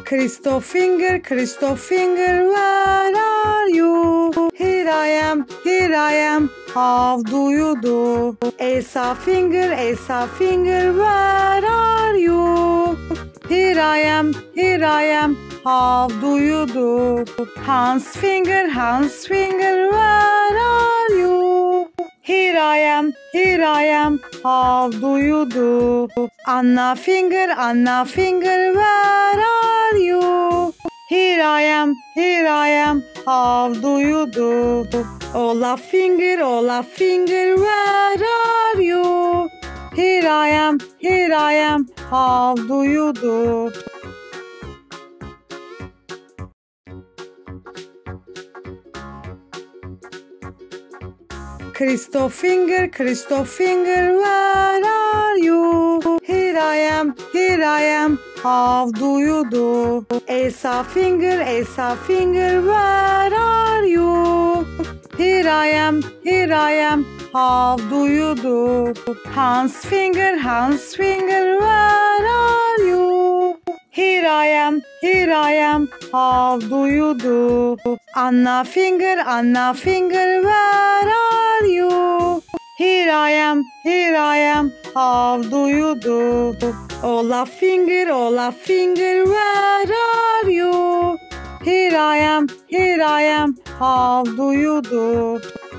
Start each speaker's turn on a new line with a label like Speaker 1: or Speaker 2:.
Speaker 1: Crystal finger, where are you? Here I am, how do you do? Elsa finger, where are you? Here I am, how do you do? Hans finger, where are you? Here I am, how do you do? Anna finger, where are you? Here I am, how do you do? Olaf finger, where are you? Here I am, how do you do? Crystal finger, where are you? Here I am, how do you do? Elsa finger, where are you? Here I am, how do you do? Hans finger, where are you? Here I am, how do you do? Anna finger, where are you? Here I am, how do you do? Olaf finger, where are you? Here I am, how do you do?